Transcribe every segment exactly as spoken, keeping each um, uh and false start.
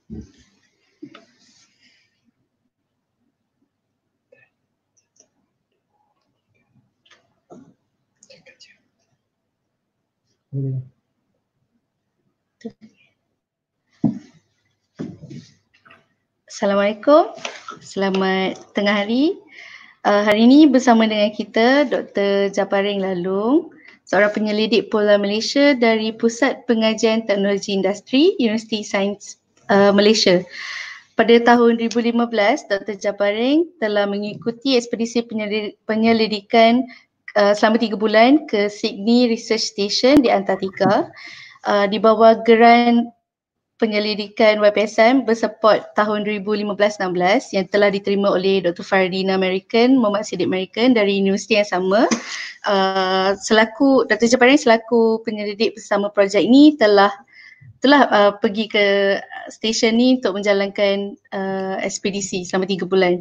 Assalamualaikum, selamat tengah hari. Uh, hari ini bersama dengan kita Doktor Japaring Lalung, seorang penyelidik Pola Malaysia dari Pusat Pengajian Teknologi Industri Universiti Sains uh, Malaysia. Pada tahun dua ribu lima belas, Doktor Japaring telah mengikuti ekspedisi penyelidikan uh, selama tiga bulan ke Sydney Research Station di Antartika uh, di bawah geran penyelidikan Y P S M bersupport tahun dua ribu lima belas enam belas yang telah diterima oleh Doktor Fardina American, Muhammad Siddiq American dari universiti yang sama. Uh, selaku Doktor Japaring selaku penyelidik bersama projek ini telah telah uh, pergi ke stesen ni untuk menjalankan uh, ekspedisi selama tiga bulan.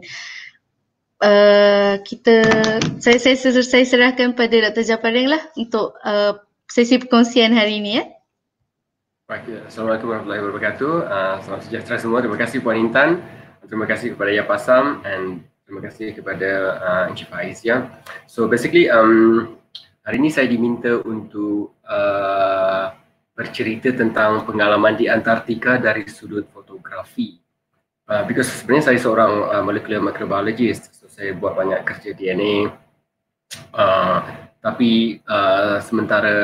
Uh, kita saya, saya saya serahkan pada Doktor Japaring lah untuk uh, sesi perkongsian hari ini ya. Baik, Assalamualaikum warahmatullahi wabarakatuh. Uh, selamat sejahtera semua. Terima kasih Puan Intan. Terima kasih kepada Yapasam and terima kasih kepada uh, Encik Faiz ya. So basically um, hari ini saya diminta untuk uh, bercerita tentang pengalaman di Antartika dari sudut fotografi. Uh, because sebenarnya saya seorang uh, molecular microbiologist, so saya buat banyak kerja D N A. Uh, tapi uh, sementara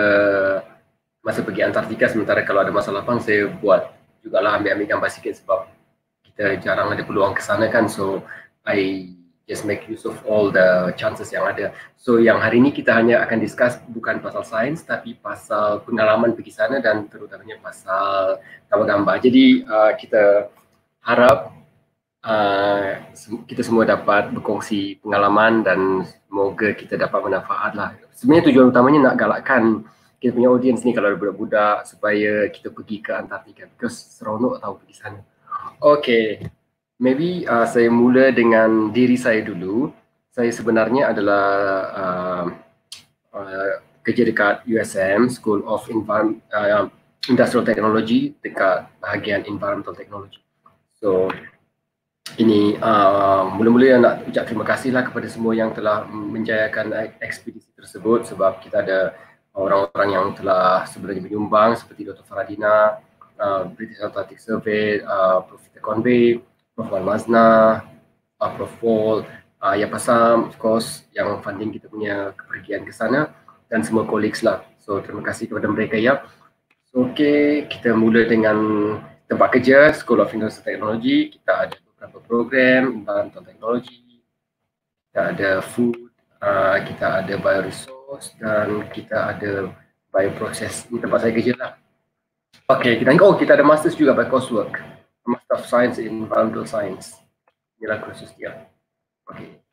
masa pergi Antartika, sementara kalau ada masa lapang saya buat jugalah ambil-ambil gambar sikit sebab kita jarang ada peluang ke sana kan, so I just make use of all the chances yang ada. So yang hari ini kita hanya akan discuss bukan pasal sains tapi pasal pengalaman pergi sana dan terutamanya pasal gambar-gambar. Jadi uh, kita harap uh, kita semua dapat berkongsi pengalaman dan semoga kita dapat bermanfaat lah. Sebenarnya tujuan utamanya nak galakkan kita punya audience ni kalau ada budak-budak supaya kita pergi ke Antartika because seronok tahu pergi sana. Okay, maybe uh, saya mula dengan diri saya dulu. Saya sebenarnya adalah uh, uh, kerja dekat U S M, School of Envi- uh, Industrial Technology dekat bahagian Environmental Technology. So ini uh, mula-mula nak ucap terima kasihlah kepada semua yang telah menjayakan ekspedisi tersebut sebab kita ada orang-orang yang telah sebenarnya menyumbang seperti Doktor Fardina, uh, British Antarctic Survey, uh, Professor Conway, Profesor Mazna, uh, Prof Paul, uh, Yapasam, of course, yang funding kita punya kepergian ke sana dan semua colleagues lah. So terima kasih kepada mereka ya. So, okay, kita mula dengan tempat kerja, School of Industrial Technology. Kita ada beberapa program, Environmental Technology, kita ada food, uh, kita ada bioresource, dan kita ada bioprocess. Ini tempat saya kerja lah. Okay, kita oh kita ada masters juga by coursework, Master of Science in Environmental Science. Inilah kursus dia. Okay.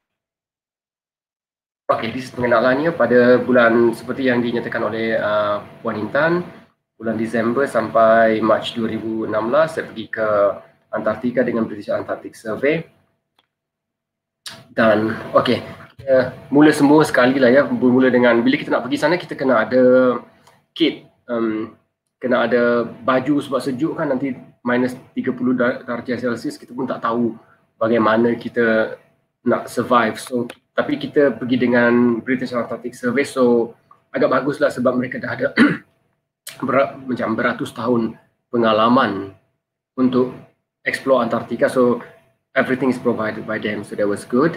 Okay, ini pengenalannya pada bulan seperti yang dinyatakan oleh uh, Puan Intan, bulan Disember sampai Mac dua ribu enam belas saya pergi ke Antartika dengan British Antarctic Survey. Dan okay, kita mula semua sekali lah ya, bermula dengan bila kita nak pergi sana kita kena ada kit, um, kena ada baju sebab sejuk kan, nanti minus tiga puluh darjah Celsius, kita pun tak tahu bagaimana kita nak survive. So tapi kita pergi dengan British Antarctic Survey, so agak baguslah sebab mereka dah ada ber, macam beratus tahun pengalaman untuk explore Antartika, so everything is provided by them, so that was good.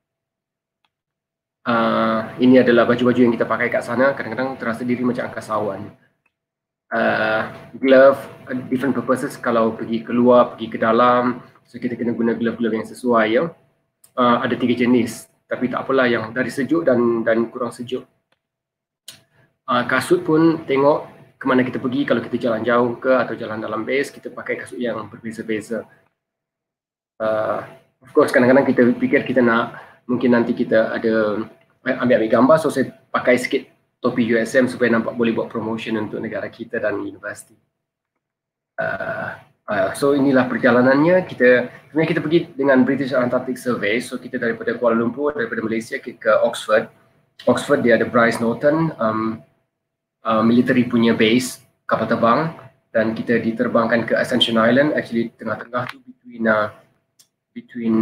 Uh, ini adalah baju-baju yang kita pakai kat sana, kadang-kadang terasa diri macam angkasawan. Uh, glove, uh, different purposes kalau pergi keluar, pergi ke dalam, so kita kena guna glove-glove yang sesuai ya. Uh, ada tiga jenis, tapi tak apalah yang dari sejuk dan dan kurang sejuk. Uh, kasut pun tengok ke mana kita pergi, kalau kita jalan jauh ke atau jalan dalam base, kita pakai kasut yang berbeza-beza. Uh, of course kadang-kadang kita fikir kita nak, mungkin nanti kita ada ambil-ambil gambar, so saya pakai sikit topi U S M supaya nampak boleh buat promotion untuk negara kita dan universiti. Uh, uh, so inilah perjalanannya. Kita sebenarnya kita pergi dengan British Antarctic Survey, so kita daripada Kuala Lumpur, daripada Malaysia ke, ke Oxford. Oxford dia ada Bryce Norton, um, uh, military punya base, kapal terbang. dan kita diterbangkan ke Ascension Island, actually tengah-tengah tu between uh, between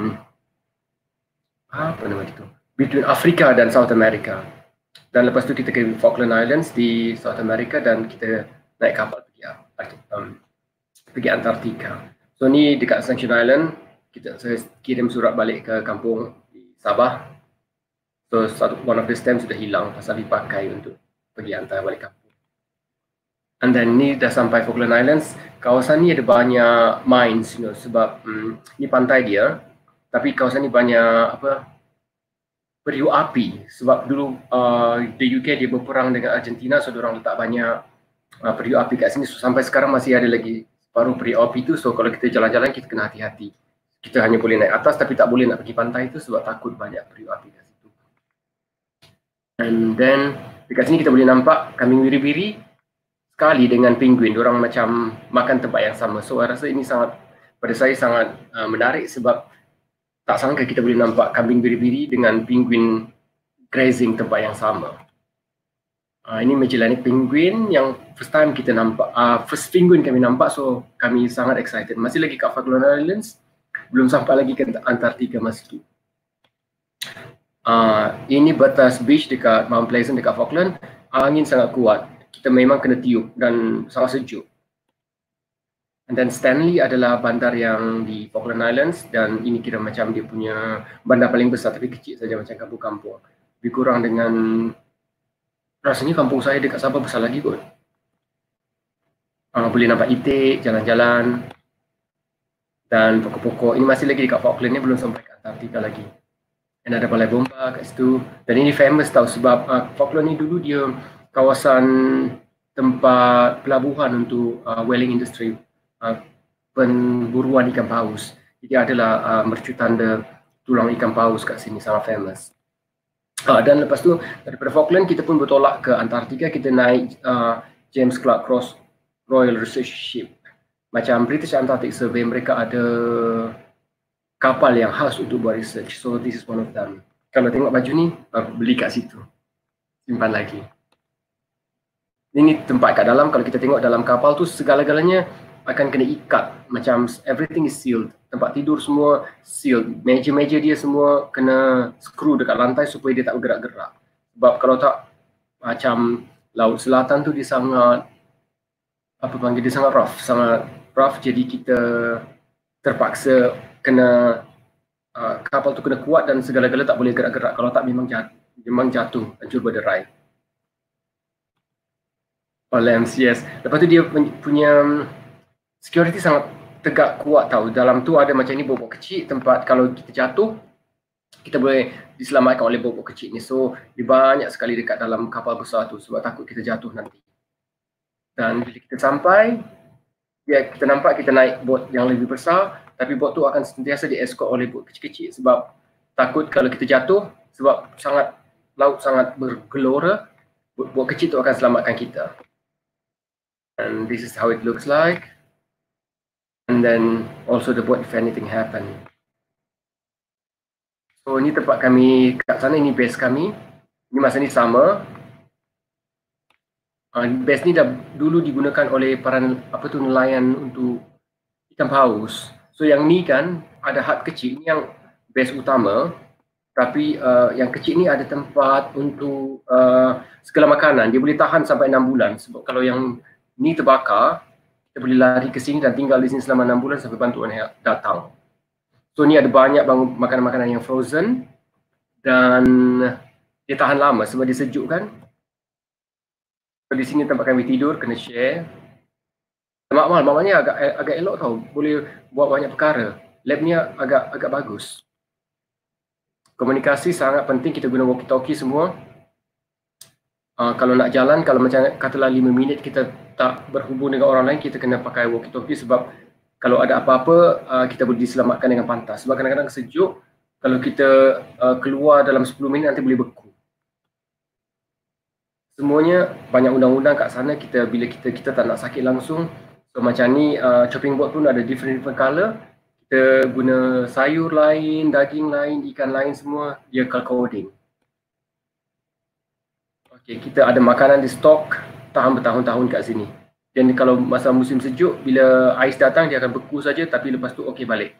apa nama itu? Between Afrika dan South America. Dan lepas tu kita ke Falkland Islands di South America dan kita naik kapal pergi um, pergi Antartika. So ni dekat Ascension Island, kita saya kirim surat balik ke kampung di Sabah. So satu one of the stamps sudah hilang pasal dipakai untuk pergi hantar balik kampung. And then ni dah sampai Falkland Islands. Kawasan ni ada banyak mines, you know, sebab um, ni pantai dia. Tapi kawasan ni banyak apa periuk api. Sebab dulu uh, the U K dia berperang dengan Argentina, so diorang letak banyak uh, periuk api kat sini. So, sampai sekarang masih ada lagi separuh periuk api tu. So kalau kita jalan-jalan kita kena hati-hati. Kita hanya boleh naik atas tapi tak boleh nak pergi pantai tu sebab takut banyak periuk api kat situ. And then dekat sini kita boleh nampak kambing biri-biri sekali dengan penguin, diorang macam makan tempat yang sama. So saya rasa ini sangat, pada saya sangat uh, menarik sebab tak sangka kita boleh nampak kambing biri-biri dengan penguin grazing tempat yang sama. Uh, ini Magellanic penguin yang first time kita nampak, uh, first penguin kami nampak, so kami sangat excited. Masih lagi kat Falkland Islands, belum sampai lagi ke Antartika masa itu. Uh, ini batas beach dekat Mount Pleasant dekat Falkland, angin sangat kuat. Kita memang kena tiup dan sangat sejuk. And then Stanley adalah bandar yang di Falkland Islands dan ini kira macam dia punya bandar paling besar tapi kecil saja macam kampung-kampung. Lebih kurang dengan, rasanya kampung saya dekat Sabah besar lagi kot. Uh, boleh nampak itik, jalan-jalan dan pokok-pokok. Ini masih lagi dekat Falkland ni, belum sampai ke Antartika lagi. Dan ada balai bomba kat situ. Dan ini famous tau sebab uh, Falkland ni dulu dia kawasan tempat pelabuhan untuk uh, whaling industry, uh, pemburuan ikan paus. Jadi adalah uh, mercu tanda tulang ikan paus kat sini, sangat famous. Uh, dan lepas tu daripada Falkland kita pun bertolak ke Antartika, kita naik uh, James Clark Ross Royal Research Ship. Macam British Antarctic Survey, mereka ada kapal yang khas untuk buat research. So this is one of them. Kalau tengok baju ni, uh, beli kat situ, simpan lagi. Ini tempat kat dalam, kalau kita tengok dalam kapal tu segala-galanya akan kena ikat, macam everything is sealed. Tempat tidur semua sealed, meja-meja dia semua kena screw dekat lantai supaya dia tak bergerak-gerak. Sebab kalau tak, macam Laut Selatan tu dia sangat, apa panggil, dia sangat rough, sangat rough, jadi kita terpaksa kena, uh, kapal tu kena kuat dan segala-gala tak boleh gerak-gerak, kalau tak memang jatuh, memang jatuh, hancur berderai. Oleh M C S. Lepas tu dia punya security sangat tegak kuat tau. Dalam tu ada macam ni bobok kecil, tempat kalau kita jatuh kita boleh diselamatkan oleh bobok kecil ni. So dia banyak sekali dekat dalam kapal besar tu sebab takut kita jatuh nanti. Dan bila kita sampai, ya kita nampak kita naik bot yang lebih besar, tapi bot tu akan sentiasa di-escort oleh bot kecil-kecil sebab takut kalau kita jatuh, sebab sangat laut sangat bergelora, bot kecil tu akan selamatkan kita. And this is how it looks like. And then also the boat if anything happen. So ini tempat kami kat sana, ini base kami. Ini masa ni sama. Uh, base ni dah dulu digunakan oleh para apa tu nelayan untuk ikan paus. So yang ni kan ada hut kecil, ni yang base utama. Tapi uh, yang kecil ni ada tempat untuk uh, segala makanan. Dia boleh tahan sampai enam bulan. Sebab kalau yang ni terbakar, kita boleh lari ke sini dan tinggal di sini selama enam bulan sampai bantuan datang. So ni ada banyak makanan-makanan yang frozen dan dia tahan lama sebab dia sejuk kan. So di sini tempat kami tidur, kena share. Mak Mal, maknanya agak agak elok tau, boleh buat banyak perkara. Lab ni agak agak bagus. Komunikasi sangat penting, kita guna walkie-talkie semua. Uh, kalau nak jalan, kalau macam katalah lima minit kita tak berhubung dengan orang lain, kita kena pakai walkie-talkie sebab kalau ada apa-apa, uh, kita boleh diselamatkan dengan pantas. Sebab kadang-kadang sejuk, kalau kita uh, keluar dalam sepuluh minit nanti boleh beku. Semuanya banyak undang-undang kat sana, kita bila kita kita tak nak sakit langsung. So macam ni, uh, chopping board pun ada different-different color. Kita guna sayur lain, daging lain, ikan lain semua, dia color coding. Okay, kita ada makanan di stok tahan bertahun-tahun kat sini. Dan kalau masa musim sejuk, bila ais datang dia akan beku saja, tapi lepas tu okey balik.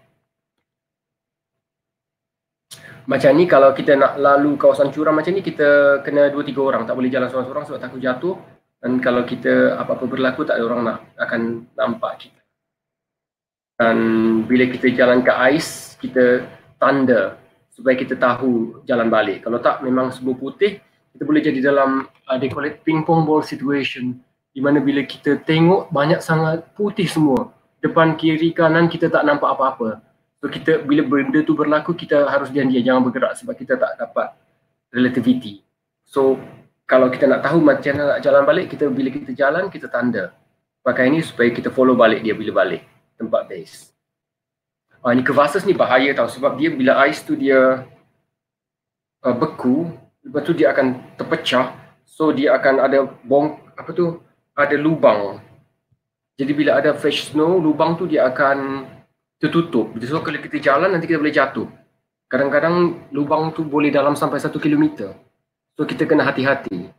Macam ni kalau kita nak lalu kawasan curam macam ni, kita kena dua tiga orang, tak boleh jalan seorang-seorang sebab takut jatuh. Dan kalau kita apa-apa berlaku, tak ada orang nak akan nampak kita. Dan bila kita jalan ke ais, kita tanda supaya kita tahu jalan balik. Kalau tak, memang semua putih, kita boleh jadi dalam uh, they call it ping pong ball situation, di mana bila kita tengok banyak sangat putih semua, depan kiri kanan kita tak nampak apa-apa. So kita bila benda tu berlaku, kita harus diam dia, jangan bergerak sebab kita tak dapat relativity. So kalau kita nak tahu macam mana nak jalan balik, kita bila kita jalan kita tanda. Pakai ini supaya kita follow balik dia bila balik tempat base. Ah, ni crevasses ni bahaya tau sebab dia bila ais tu dia uh, beku, lepas tu dia akan terpecah. So dia akan ada bong apa tu ada lubang. Jadi bila ada fresh snow, lubang tu dia akan tertutup. So kalau kita jalan nanti kita boleh jatuh. Kadang-kadang lubang tu boleh dalam sampai satu kilometer. So kita kena hati-hati.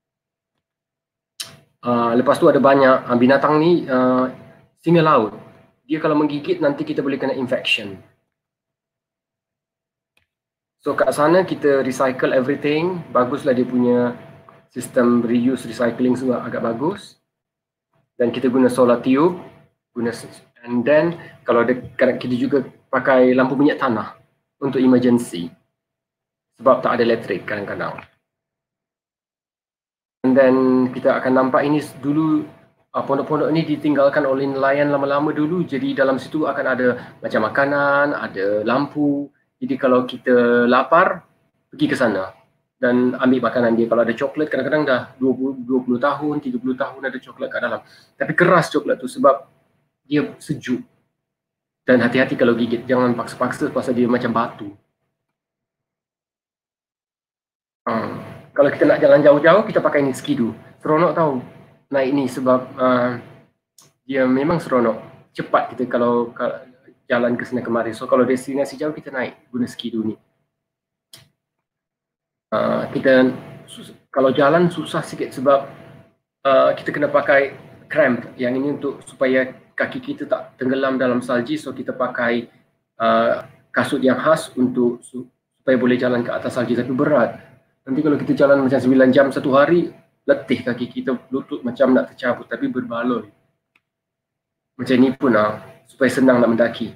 Uh, lepas tu ada banyak uh, binatang ni, uh, singa laut. Dia kalau menggigit nanti kita boleh kena infection. So kat sana kita recycle everything. Baguslah dia punya sistem reuse recycling semua agak bagus. Dan kita guna solar tube, guna and then kalau ada kita juga pakai lampu minyak tanah untuk emergency. Sebab tak ada elektrik kadang-kadang. And then kita akan nampak ini dulu uh, pondok-pondok ini ditinggalkan oleh nelayan lama-lama dulu. Jadi dalam situ akan ada macam makanan, ada lampu. Jadi kalau kita lapar, pergi ke sana dan ambil makanan dia. Kalau ada coklat, kadang-kadang dah dua puluh, dua puluh tahun, tiga puluh tahun ada coklat kat dalam. Tapi keras coklat tu sebab dia sejuk. Dan hati-hati kalau gigit, jangan paksa-paksa pasal dia macam batu. Hmm. Kalau kita nak jalan jauh-jauh, kita pakai ni skidoo. Seronok tahu naik ni sebab uh, dia memang seronok. Cepat kita kalau, kalau jalan ke sana kemari. So kalau destinasi jauh kita naik guna skidoo ni. Uh, kita kalau jalan susah sikit sebab uh, kita kena pakai cramp. Yang ini untuk supaya kaki kita tak tenggelam dalam salji. So kita pakai uh, kasut yang khas untuk supaya boleh jalan ke atas salji, tapi berat. Nanti kalau kita jalan macam sembilan jam satu hari, letih kaki kita, lutut macam nak tercabut tapi berbaloi. Macam ni pun lah, supaya senang nak mendaki.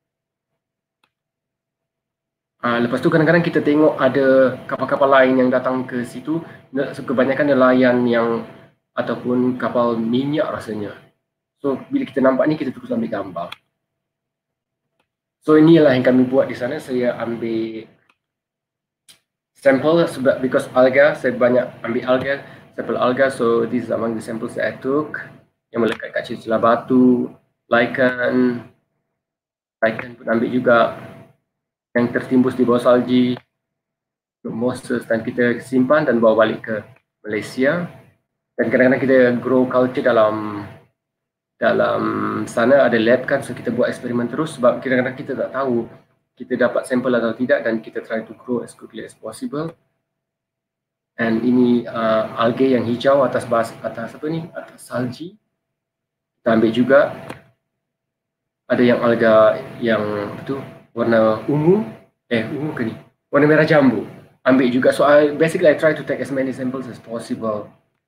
Uh, lepas tu kadang-kadang kita tengok ada kapal-kapal lain yang datang ke situ, kebanyakan nelayan yang ataupun kapal minyak rasanya. So bila kita nampak ni kita terus ambil gambar. So inilah yang kami buat di sana. Saya ambil sampel sebab because alga, saya banyak ambil alga, sampel alga. So this is among the samples that I took yang melekat kat celah batu, lichen, lichen pun ambil juga yang tertimbus di bawah salji, mosses, dan kita simpan dan bawa balik ke Malaysia. Dan kadang-kadang kita grow culture dalam dalam sana, ada lab kan, so kita buat eksperimen terus sebab kadang-kadang kita tak tahu kita dapat sampel atau tidak dan kita try to grow as quickly as possible. And ini uh, algae yang hijau atas bas, atas apa ni, atas salji. Kita ambil juga. Ada yang alga yang tu warna ungu, eh ungu ke ni? Warna merah jambu. Ambil juga. So I basically I try to take as many samples as possible.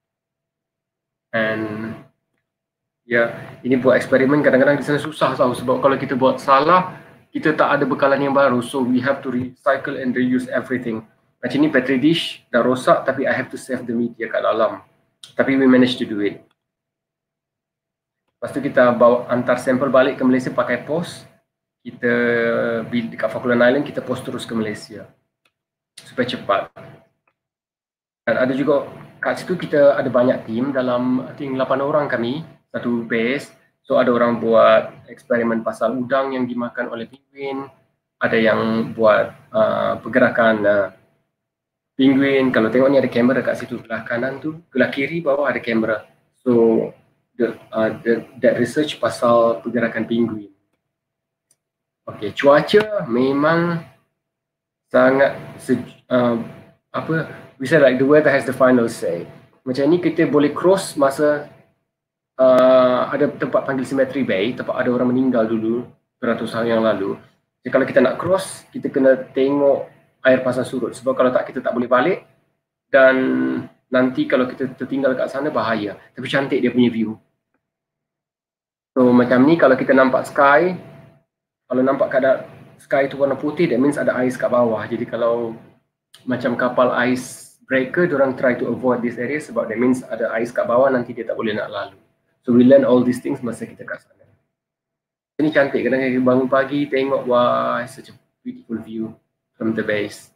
And ya, yeah, ini buat eksperimen kadang-kadang di sana susah tahu sebab kalau kita buat salah, kita tak ada bekalan yang baru, so we have to recycle and reuse everything. Macam ni petri dish dah rosak tapi I have to save the media kat dalam. Tapi we managed to do it. Lepas tu kita bawa hantar sampel balik ke Malaysia pakai pos. Kita dekat Falkland Island kita pos terus ke Malaysia supaya cepat. Dan ada juga kat situ kita ada banyak tim, dalam I think lapan orang kami, satu base. So ada orang buat eksperimen pasal udang yang dimakan oleh penguin, ada yang buat uh, pergerakan uh, penguin. Kalau tengok ni ada kamera kat situ, belah kanan tu, belah kiri bawah ada kamera. So the, uh, the, that research pasal pergerakan penguin. Okay, cuaca memang sangat uh, apa, we say like the weather has the final say. Macam ni kita boleh cross masa uh, ada tempat panggil Cemetery Bay, tempat ada orang meninggal dulu beratus tahun yang lalu. Jadi kalau kita nak cross, kita kena tengok air pasang surut, sebab kalau tak kita tak boleh balik, dan nanti kalau kita tertinggal kat sana bahaya. Tapi cantik dia punya view. So macam ni kalau kita nampak sky, kalau nampak kadang sky tu warna putih, that means ada ais kat bawah. Jadi kalau macam kapal icebreaker, diorang try to avoid this area sebab that means ada ais kat bawah, nanti dia tak boleh nak lalu. So we learn all these things masa kita kat sana. Ini cantik, kadang-kadang kita bangun pagi tengok, wah, such a beautiful view from the base.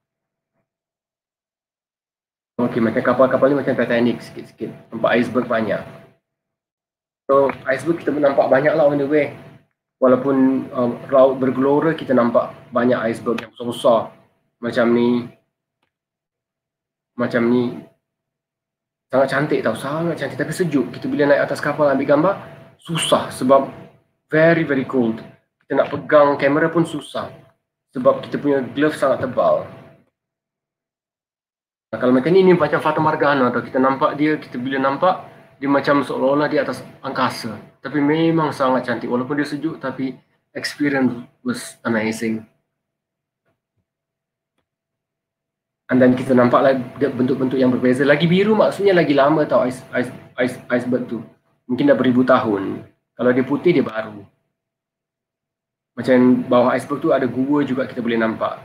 Okay, macam kapal-kapal ni macam Titanic sikit-sikit, nampak iceberg banyak. So iceberg kita nampak banyak lah on the way. Walaupun um, laut bergelora, kita nampak banyak iceberg yang besar-besar. Macam ni. Macam ni. Sangat cantik tau, sangat cantik. Tapi sejuk. Kita bila naik atas kapal ambil gambar, susah sebab very very cold. Kita nak pegang kamera pun susah. Sebab kita punya glove sangat tebal. Nah, kalau macam ni, ni macam Fata Morgana tau. Kita nampak dia, kita bila nampak, dia macam seolah-olah di atas angkasa. Tapi memang sangat cantik. Walaupun dia sejuk, tapi experience was amazing. And then kita nampaklah bentuk-bentuk yang berbeza. Lagi biru maksudnya lagi lama tau ice, ice, ice, iceberg tu. Mungkin dah beribu tahun. Kalau dia putih, dia baru. Macam bawah iceberg tu ada gua juga kita boleh nampak.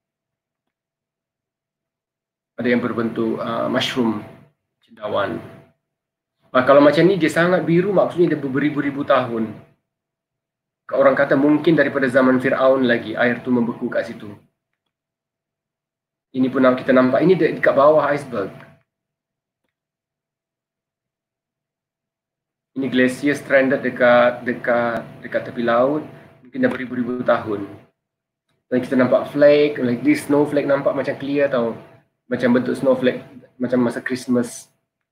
Ada yang berbentuk uh, mushroom, cendawan. Uh, kalau macam ni dia sangat biru, maksudnya dia beribu-ribu tahun. Orang kata mungkin daripada zaman Fir'aun lagi air tu membeku kat situ. Ini pun kita nampak, ini dekat bawah iceberg. Ini glacier stranded dekat dekat dekat tepi laut, mungkin dah beribu-ribu tahun. Dan kita nampak flake, like this snowflake nampak macam clear tau. Macam bentuk snowflake, macam masa Christmas.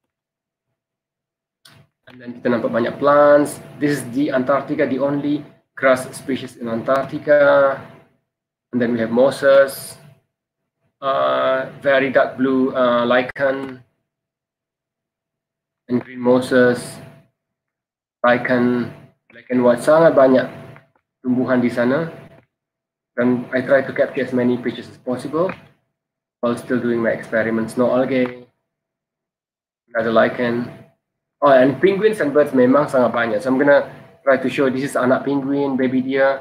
And then kita nampak banyak plants. This is the Antarctica, the only grass species in Antarctica. And then we have mosses. Uh, very dark blue uh, lichen and green mosses, lichen, black and white, sangat banyak tumbuhan di sana. Dan I try to capture as many pictures as possible while still doing my experiments. No algae, another lichen. Oh, and penguins and birds memang sangat banyak. So I'm gonna try to show, this is anak penguin, baby dia.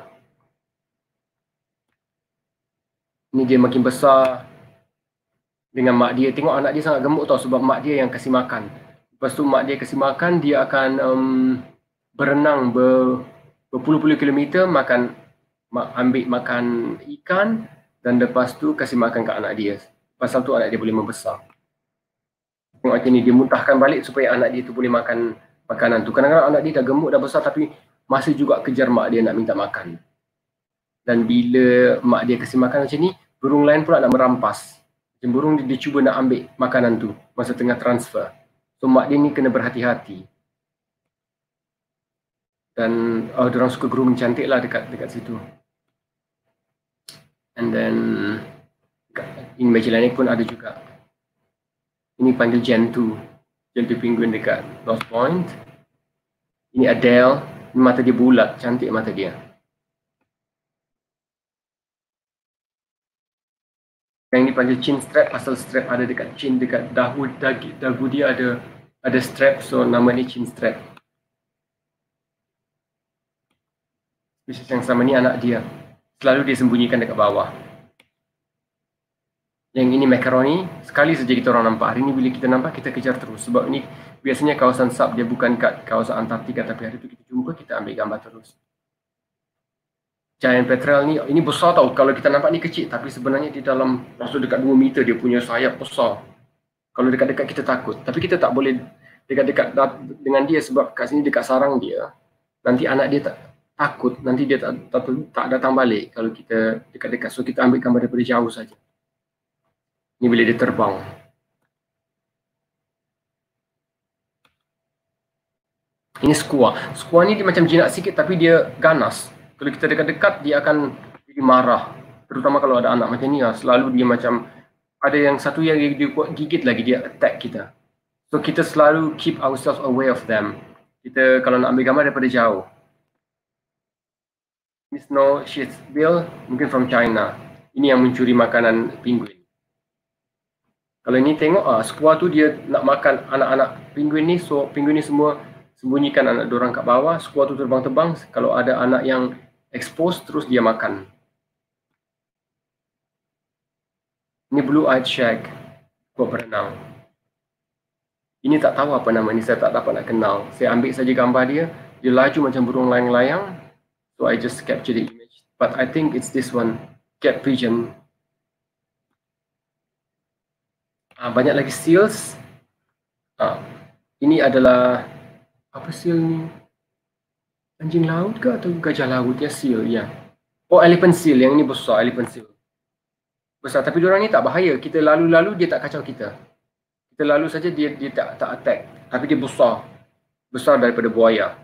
Ini dia makin besar dengan mak dia. Tengok anak dia sangat gemuk tau sebab mak dia yang kasih makan. Lepas tu mak dia kasih makan, dia akan um, berenang ber, berpuluh-puluh kilometer, makan, mak, ambil makan ikan dan lepas tu kasih makan ke anak dia. Pasal tu anak dia boleh membesar. Tengok macam ni, dia muntahkan balik supaya anak dia tu boleh makan makanan tu. Kadang-kadang anak dia dah gemuk, dah besar tapi masih juga kejar mak dia nak minta makan. Dan bila mak dia kasih makan macam ni, burung lain pula nak merampas. Macam burung dia, dia cuba nak ambil makanan tu masa tengah transfer. So mak dia ni kena berhati-hati. Dan oh, diorang suka grooming cantik lah dekat dekat situ. And then in Magellanic pun ada juga. Ini panggil Gentoo. Gentoo penguin dekat North Point. Ini Adele. Ini mata dia bulat, cantik mata dia. Yang ini panggil chin strap, pasal strap ada dekat chin, dekat dagu, dagu, dagu dia ada ada strap, so nama ni chin strap. Spesies yang sama ni anak dia, selalu dia sembunyikan dekat bawah. Yang ini macaroni, sekali saja kita orang nampak. Hari ni bila kita nampak, kita kejar terus. Sebab ni biasanya kawasan sub, dia bukan kat kawasan Antartika, tapi hari tu kita jumpa, kita ambil gambar terus. Giant petrel ni, ini besar tau. Kalau kita nampak ni kecil, tapi sebenarnya di dalam, masuk dekat dua meter, dia punya sayap besar. Kalau dekat-dekat kita takut. Tapi kita tak boleh dekat-dekat dengan dia sebab kat sini dekat sarang dia. Nanti anak dia tak takut, nanti dia tak, tak, tak datang balik kalau kita dekat-dekat. So kita ambil gambar daripada jauh saja. Ni bila dia terbang. Ini skua. Skua ni dia macam jinak sikit tapi dia ganas. Kalau kita dekat-dekat, dia akan jadi marah. Terutama kalau ada anak macam ni lah. Selalu dia macam, ada yang satu yang dia gigit lagi, dia attack kita. So kita selalu keep ourselves aware of them. kita kalau nak ambil gambar daripada jauh. Ini snow shadesbill mungkin from China. Ini yang mencuri makanan penguin. Kalau ini tengok, ah, squaw tu dia nak makan anak-anak penguin ni, so penguin ni semua sembunyikan anak diorang kat bawah, squaw tu terbang-terbang, kalau ada anak yang expose terus dia makan. Ini blue-eyed shag, squaw berenang. Ini tak tahu apa nama ni, saya tak dapat nak kenal. Saya ambil saja gambar dia, dia laju macam burung layang-layang. So I just capture the image. But I think it's this one, cat pigeon. Uh, banyak lagi seals. Uh, ini adalah apa seal ni? Anjing laut ke atau gajah laut? Ya, seal, ya. Oh, elephant seal. Yang ini besar, elephant seal. Besar, tapi diorang ni tak bahaya. Kita lalu-lalu dia tak kacau kita. Kita lalu saja dia dia tak tak attack. Tapi dia besar. Besar daripada buaya.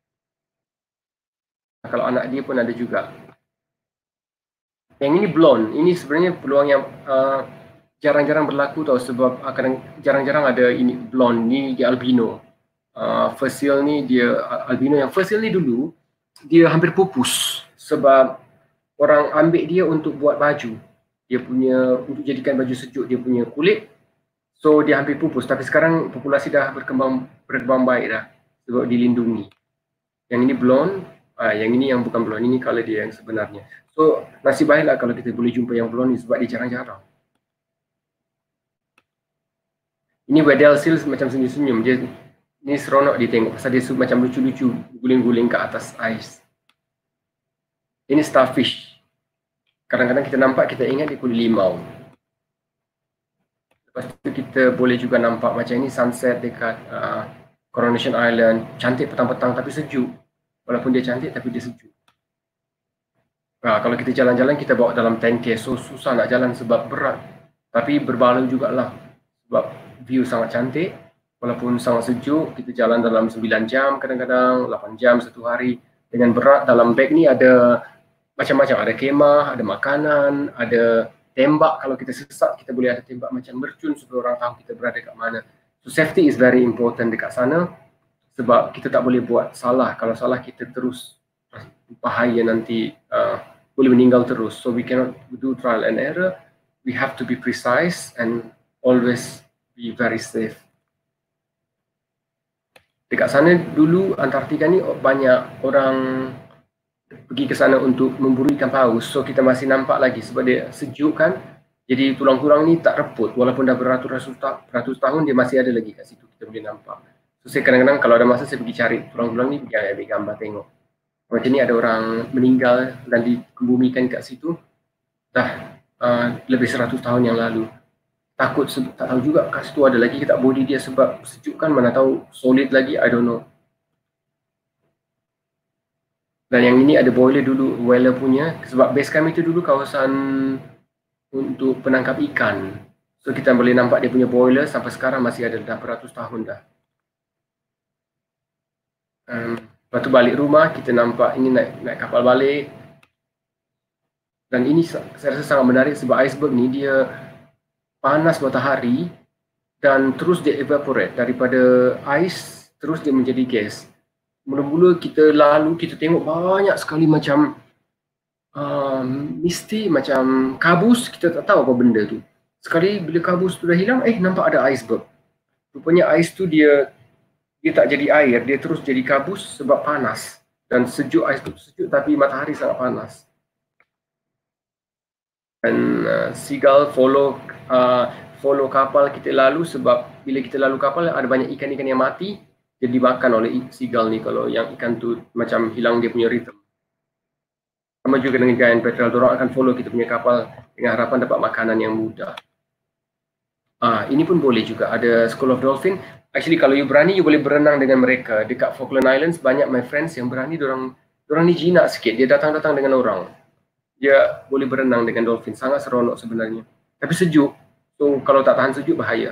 Kalau anak dia pun ada juga. Yang ini blonde. Ini sebenarnya peluang yang uh, jarang-jarang berlaku tau, sebab uh, kadang jarang-jarang ada ini blonde. Ni dia albino. Uh, fosil ni dia albino. Yang fosil ni dulu dia hampir pupus sebab orang ambil dia untuk buat baju. Dia punya untuk jadikan baju sejuk, dia punya kulit. So dia hampir pupus, tapi sekarang populasi dah berkembang berkembang baik dah sebab dilindungi. Yang ini blonde. Ah, yang ini yang bukan blonde, ini color dia yang sebenarnya. So, nasib baiklah kalau kita boleh jumpa yang blonde ni sebab dia jarang-jarang. Ini Weddell seals macam senyum-senyum. Dia ni seronok dia tengok pasal dia macam lucu-lucu guling-guling ke atas ais. Ini starfish. Kadang-kadang kita nampak, kita ingat dia kulit limau. Lepas tu kita boleh juga nampak macam ini sunset dekat uh, Coronation Island. Cantik petang-petang tapi sejuk. Walaupun dia cantik tapi dia sejuk. Nah, kalau kita jalan-jalan kita bawa dalam ten K, so susah nak jalan sebab berat. Tapi berbaloi jugalah sebab view sangat cantik. Walaupun sangat sejuk, kita jalan dalam sembilan jam kadang-kadang, lapan jam satu hari. Dengan berat dalam beg ni ada macam-macam, ada kemah, ada makanan, ada tembak. Kalau kita sesat, kita boleh ada tembak macam mercun supaya orang tahu kita berada kat mana. So safety is very important dekat sana. Sebab kita tak boleh buat salah. Kalau salah kita terus bahaya nanti, uh, boleh meninggal terus. So we cannot do trial and error. We have to be precise and always be very safe. Dekat sana dulu Antartika ni banyak orang pergi ke sana untuk memburu ikan paus. So kita masih nampak lagi sebab dia sejuk kan. Jadi tulang-tulang ni tak reput. Walaupun dah beratus-ratus tahun dia masih ada lagi kat situ, kita boleh nampak. So saya kadang-kadang kalau ada masa saya pergi cari tulang-tulang ni, pergi ambil gambar tengok. Macam ni ada orang meninggal dan dikebumikan kat situ dah uh, lebih seratus tahun yang lalu. Takut sebab tak tahu juga kat situ ada lagi ke tak body dia sebab sejuk kan, mana tahu solid lagi, I don't know. Dan yang ini ada boiler dulu, Weller punya, sebab base camp itu dulu kawasan untuk penangkap ikan. So kita boleh nampak dia punya boiler sampai sekarang masih ada dah beratus tahun dah. Um, lepas tu balik rumah, kita nampak ini naik, naik kapal balik. Dan ini saya rasa sangat menarik sebab iceberg ni dia panas matahari dan terus dia evaporate daripada ice, terus dia menjadi gas. Mula-mula kita lalu, kita tengok banyak sekali macam um, misty, macam kabus, kita tak tahu apa benda tu. Sekali bila kabus tu dah hilang, eh nampak ada iceberg. Rupanya ice tu dia dia tak jadi air, dia terus jadi kabus sebab panas. Dan sejuk, ais tu sejuk tapi matahari sangat panas. Dan uh, seagull follow uh, follow kapal kita lalu sebab bila kita lalu kapal ada banyak ikan-ikan yang mati, jadi dimakan oleh seagull ni kalau yang ikan tu macam hilang dia punya rhythm. Sama juga dengan giant petrel, diorang akan follow kita punya kapal dengan harapan dapat makanan yang mudah. Ah, ini pun boleh juga, ada School of Dolphin. Actually kalau you berani, you boleh berenang dengan mereka. Dekat Falkland Islands banyak my friends yang berani, diorang, diorang ni jinak sikit, dia datang-datang dengan orang. Dia boleh berenang dengan dolphin, sangat seronok sebenarnya. Tapi sejuk, so kalau tak tahan sejuk bahaya.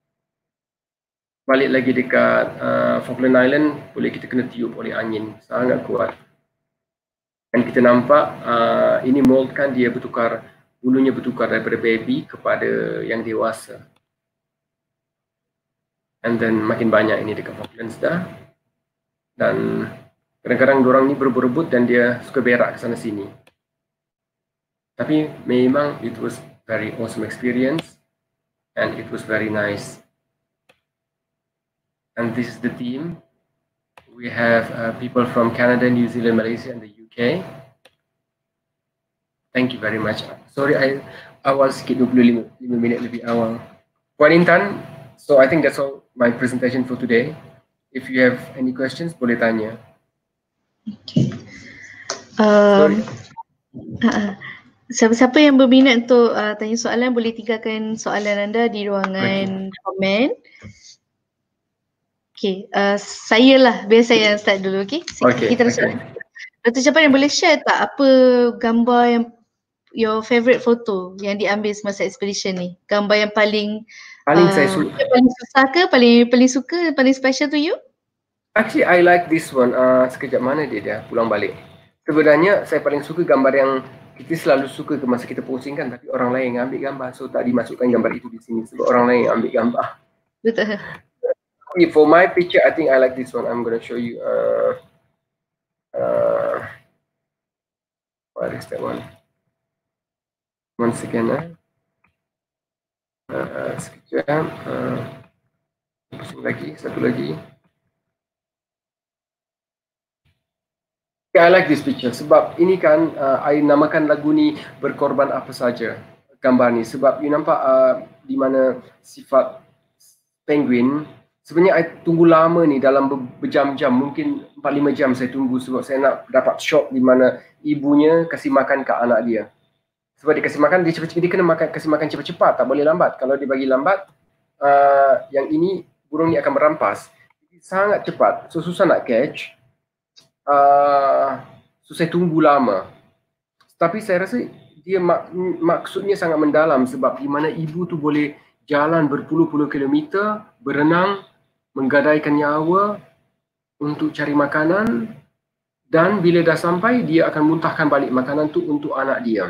Balik lagi dekat uh, Falkland Island, boleh kita kena tiup oleh angin, sangat kuat. Dan kita nampak uh, ini mold kan dia bertukar, bulunya bertukar daripada baby kepada yang dewasa. And then makin banyak ini dekat Falklands dah. Dan kadang-kadang diorang ni berebut-rebut dan dia suka berak ke sana sini. Tapi memang it was very awesome experience and it was very nice. And this is the team. We have uh, people from Canada, New Zealand, Malaysia, and the U K. Thank you very much. Sorry, I awal sikit dua puluh lima minit lebih awal. Puan Intan, so I think that's all my presentation for today. If you have any questions, boleh tanya. Okay. Um, uh, siapa-siapa yang berminat untuk uh, tanya soalan boleh tinggalkan soalan anda di ruangan okay. komen. Okay, uh, saya lah, biar saya start dulu, okay? Okay, kita okay. Doktor Japaring boleh share tak apa gambar yang your favourite photo yang diambil semasa expedition ni? Gambar yang paling paling uh, saya suka, paling susah ke, paling paling suka, paling special to you? Actually, I like this one. Uh, sekejap mana dia dia pulang balik. Sebenarnya saya paling suka gambar yang kita selalu suka ke masa kita posting kan, tapi orang lain yang ambil gambar, so tak dimasukkan gambar itu di sini sebab orang lain yang ambil gambar. Betul. For my picture, I think I like this one. I'm going to show you. Uh, uh, what is that one? One second. Eh? Uh, sekejap. Uh, pusing lagi, satu lagi. Okay, I like this picture sebab ini kan uh, I namakan lagu ni Berkorban Apa Saja. Gambar ni sebab you nampak uh, di mana sifat penguin. Sebenarnya I tunggu lama ni dalam berjam-jam, mungkin empat lima jam saya tunggu sebab saya nak dapat shot di mana ibunya kasih makan ke anak dia. Sebab dia kasih makan, dia cepat-cepat, dia kena makan, kasih makan cepat-cepat, tak boleh lambat. Kalau dia bagi lambat, uh, yang ini, burung ni akan merampas. Jadi, sangat cepat, so susah nak catch. Uh, so saya tunggu lama. Tapi saya rasa dia mak, maksudnya sangat mendalam sebab di mana ibu tu boleh jalan berpuluh-puluh kilometer, berenang, menggadaikan nyawa untuk cari makanan dan bila dah sampai dia akan muntahkan balik makanan tu untuk anak dia.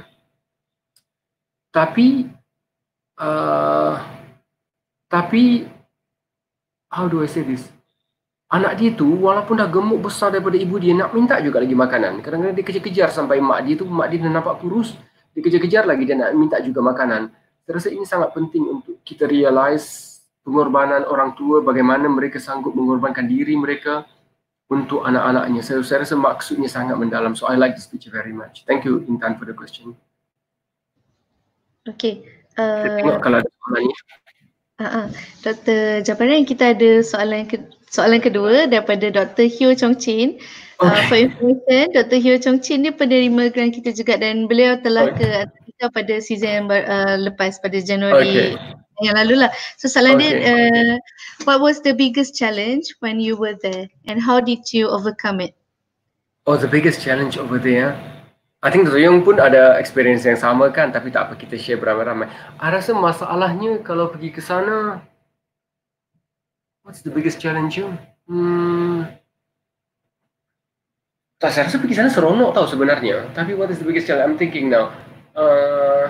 Tapi uh, tapi how do I say this? Anak dia tu walaupun dah gemuk besar daripada ibu dia nak minta juga lagi makanan. Kadang-kadang dia kejar-kejar sampai mak dia tu, mak dia dah nampak kurus, dia kejar-kejar lagi dia nak minta juga makanan. Saya rasa ini sangat penting untuk kita realize pengorbanan orang tua, bagaimana mereka sanggup mengorbankan diri mereka untuk anak-anaknya. Saya, saya rasa maksudnya sangat mendalam. So I like this picture very much. Thank you Intan for the question. Okay. Uh, kita tengok kalau ada soalan ni. Uh, uh, Doktor Japaring, kita ada soalan ke, soalan kedua daripada Doktor Hyo Chong Chin. Okay. Uh, for information, Doktor Hyo Chong Chin ni penerima grant kita juga dan beliau telah okay. ke kita pada season yang ber, uh, lepas pada Januari okay. yang lalu lah. So soalan okay. dia, uh, what was the biggest challenge when you were there and how did you overcome it? Oh, the biggest challenge over there. I think Doktor Yung pun ada experience yang sama kan, tapi tak apa kita share beramai-ramai. I rasa masalahnya kalau pergi ke sana, what's the biggest challenge you? Hmm. Tak, saya rasa pergi sana seronok tau sebenarnya. Tapi what is the biggest challenge? I'm thinking now. Uh,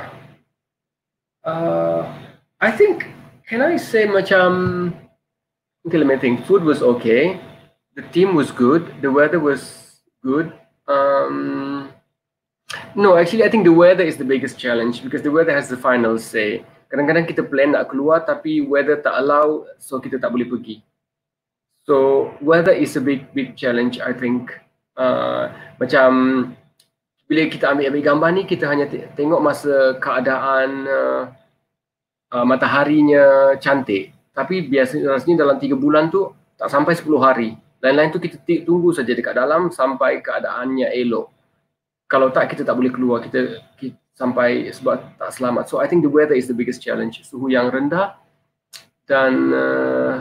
uh, I think, can I say macam, okay, let me think. Food was okay. The team was good. The weather was good. Um, no, actually I think the weather is the biggest challenge because the weather has the final say. Kadang-kadang kita plan nak keluar tapi weather tak allow, so kita tak boleh pergi. So weather is a big, big challenge I think. Uh, macam bila kita ambil-ambil gambar ni, kita hanya tengok masa keadaan uh, uh, mataharinya cantik. Tapi biasanya dalam tiga bulan tu tak sampai sepuluh hari. Lain-lain tu kita tunggu saja dekat dalam sampai keadaannya elok. Kalau tak, kita tak boleh keluar, kita, kita sampai sebab tak selamat. So I think the weather is the biggest challenge. Suhu yang rendah dan uh,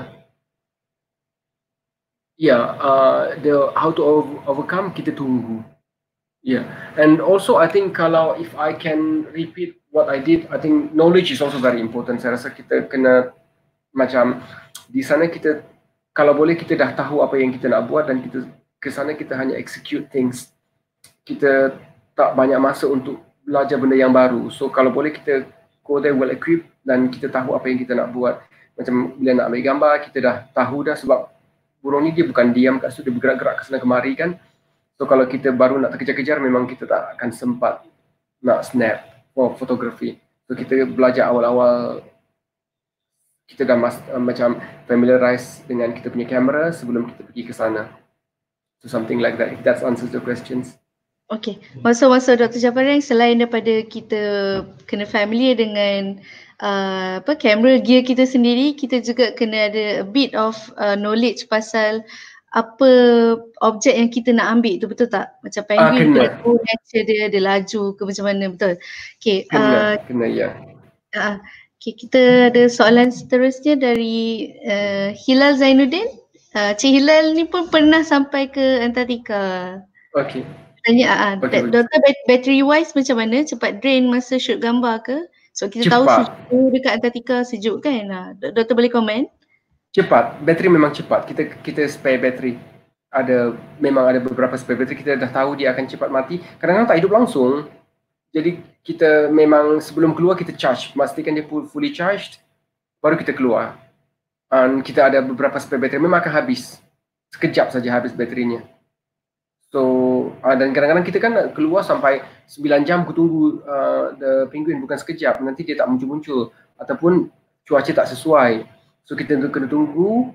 yeah, uh, the how to overcome, kita tunggu. Yeah, and also I think kalau if I can repeat what I did, I think knowledge is also very important. Saya rasa kita kena macam di sana kita kalau boleh kita dah tahu apa yang kita nak buat dan kita ke sana kita hanya execute things. Kita tak banyak masa untuk belajar benda yang baru. So kalau boleh kita go there well equipped dan kita tahu apa yang kita nak buat. Macam bila nak ambil gambar kita dah tahu dah sebab burung ni dia bukan diam kat situ, dia bergerak-gerak ke sana kemari kan. So kalau kita baru nak terkejar-kejar, memang kita tak akan sempat nak snap for photography. So kita belajar awal-awal, kita dah mas, uh, macam familiarize dengan kita punya kamera sebelum kita pergi ke sana. So something like that, if that answers the questions. Okay, masa-masa Doktor Japareng, selain daripada kita kena familiar dengan uh, apa kamera gear kita sendiri, kita juga kena ada a bit of uh, knowledge pasal apa objek yang kita nak ambil tu, betul tak? Macam penguin ah, tu, nature dia, dia laju ke macam mana, betul? Okay, kena, uh, kena ya. Uh, okay, kita ada soalan seterusnya dari uh, Hilal Zainuddin. Uh, Cik Hilal ni pun pernah sampai ke Antartika. Okay. Tanya, uh, okay, Doktor battery wise macam mana? Cepat drain masa shoot gambar ke? So kita cepat. Tahu suhu dekat Antartika sejuk kan? Uh, Doktor boleh komen? Cepat, bateri memang cepat. Kita kita spare bateri. Ada memang ada beberapa spare bateri, kita dah tahu dia akan cepat mati. Kadang-kadang tak hidup langsung. Jadi kita memang sebelum keluar kita charge, pastikan dia fully charged, baru kita keluar. Dan kita ada beberapa spare bateri, memang akan habis. Sekejap saja habis baterinya. So, uh, dan kadang-kadang kita kan keluar sampai sembilan jam aku tunggu uh, the penguin, bukan sekejap. Nanti dia tak muncul-muncul ataupun cuaca tak sesuai. So kita kena tunggu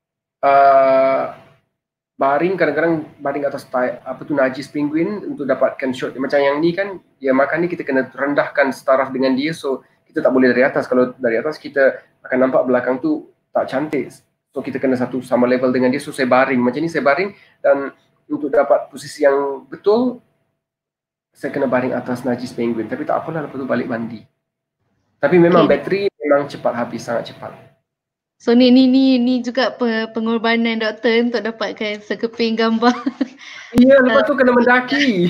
uh, baring, kadang-kadang baring atas apa tu najis penguin untuk dapatkan shot. Macam yang ni kan, dia makan ni kita kena rendahkan setaraf dengan dia, so kita tak boleh dari atas. Kalau dari atas kita akan nampak belakang tu tak cantik. So kita kena satu sama level dengan dia, so saya baring. Macam ni saya baring, dan untuk dapat posisi yang betul, saya kena baring atas najis penguin. Tapi tak apalah, lepas tu balik mandi. Tapi memang okay. Bateri memang cepat habis, sangat cepat. So ni ni ni ni juga pengorbanan doktor untuk dapatkan sekeping gambar. Ya, lepas tu kena mendaki.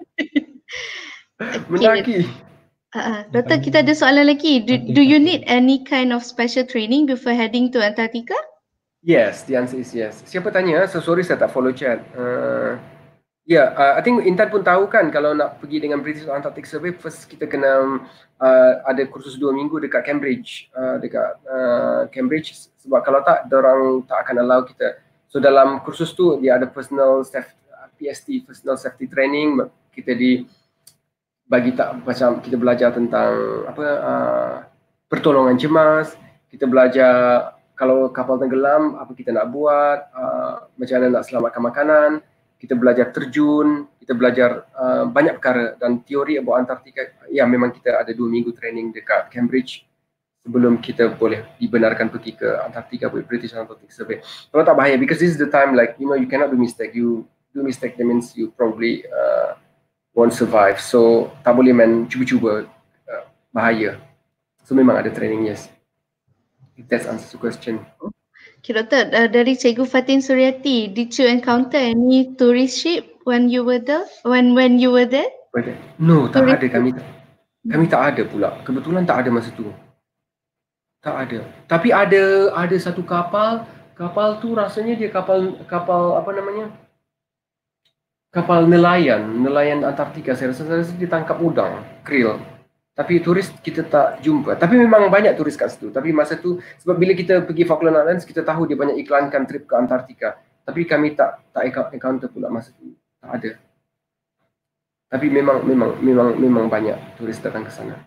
Mendaki. Uh, uh, doktor, kita ada soalan lagi. Do, do you need any kind of special training before heading to Antarctica? Yes, the answer is yes. Siapa tanya? So sorry saya tak follow chat. Uh, Ya, yeah, uh, I think Intan pun tahu kan, kalau nak pergi dengan British Antarctic Survey, first kita kena uh, ada kursus dua minggu dekat Cambridge, uh, dekat uh, Cambridge, sebab kalau tak, orang tak akan allow kita. So dalam kursus tu dia ada personal safety, P S T, personal safety training. Kita di bagi tak macam kita belajar tentang apa uh, pertolongan cemas, kita belajar kalau kapal tenggelam apa kita nak buat, uh, macam mana nak selamatkan makanan. Kita belajar terjun, kita belajar uh, banyak perkara, dan teori about Antartika, ya memang kita ada dua minggu training dekat Cambridge sebelum kita boleh dibenarkan pergi ke Antartika with British Antarctic Survey. Kalau tak bahaya, because this is the time like, you know, you cannot do mistake. You do mistake, that means you probably uh, won't survive. So tak boleh main cuba-cuba, uh, bahaya. So memang ada training, yes. If that answers the question. Okay, Doktor, uh, dari Cikgu Fatin Suryati, did you encounter any tourist ship when you were there? When when you were there? No, tak tourist ada. Kami kami tak ada pula. Kebetulan tak ada masa tu. Tak ada. Tapi ada ada satu kapal. Kapal tu rasanya dia kapal kapal apa namanya? Kapal nelayan, nelayan Antartika. Saya rasa, saya rasa dia tangkap udang, krill. Tapi turis kita tak jumpa. Tapi memang banyak turis kat situ. Tapi masa tu, sebab bila kita pergi Falkland Islands, kita tahu dia banyak iklankan trip ke Antartika. Tapi kami tak tak encounter pula masa tu. Tak ada. Tapi memang memang memang memang banyak turis datang ke sana.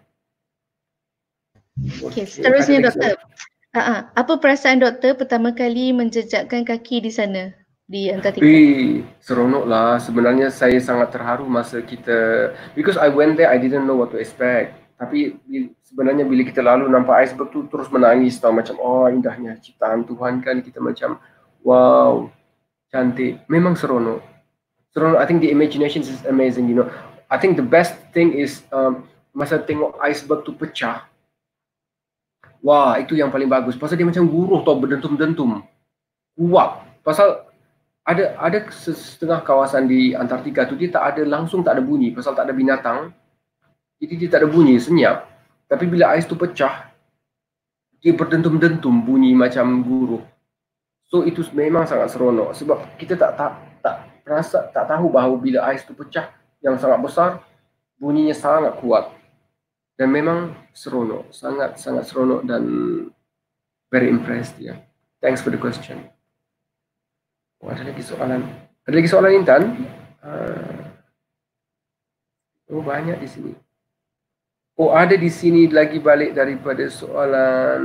Okey, seterusnya doktor. Uh-huh. Apa perasaan doktor pertama kali menjejakkan kaki di sana, di Antartika? Eh, seronok lah. Sebenarnya saya sangat terharu masa kita, because I went there, I didn't know what to expect. Tapi sebenarnya bila kita lalu nampak iceberg tu, terus menangis tau, macam oh indahnya ciptaan Tuhan kan. Kita macam wow, cantik. Memang seronok. Seronok. I think the imagination is amazing, you know. I think the best thing is um, masa tengok iceberg tu pecah. Wah, itu yang paling bagus. Pasal dia macam guruh tau, berdentum-dentum. Kuat. Pasal ada ada setengah kawasan di Antartika tu dia tak ada, langsung tak ada bunyi pasal tak ada binatang. Jadi dia tak ada bunyi, senyap. Tapi bila ais tu pecah, dia berdentum-dentum bunyi macam guruh. So itu memang sangat seronok sebab kita tak tak tak rasa, tak tahu bahawa bila ais tu pecah yang sangat besar, bunyinya sangat kuat. Dan memang seronok, sangat sangat seronok dan very impressed ya. Yeah. Thanks for the question. Oh, ada lagi soalan. Ada lagi soalan Intan? Uh, oh banyak di sini. Oh ada di sini lagi balik daripada soalan